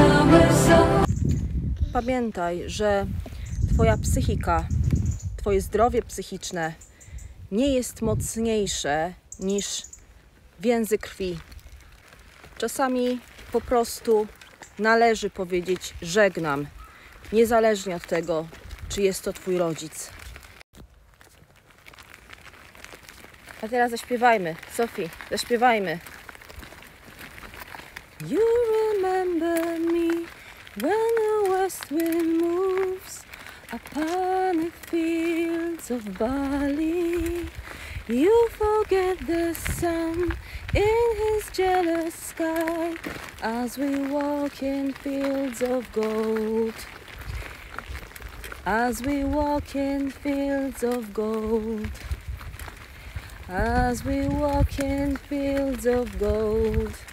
Pamiętaj, że Twoja psychika, Twoje zdrowie psychiczne nie jest mocniejsze niż więzy krwi. Czasami po prostu należy powiedzieć żegnam, niezależnie od tego, czy jest to Twój rodzic. A teraz zaśpiewajmy. Sophie, zaśpiewajmy. You remember me when the west wind moves upon the fields of barley. You forget the sun in his jealous sky as we walk in fields of gold. As we walk in fields of gold. As we walk in fields of gold.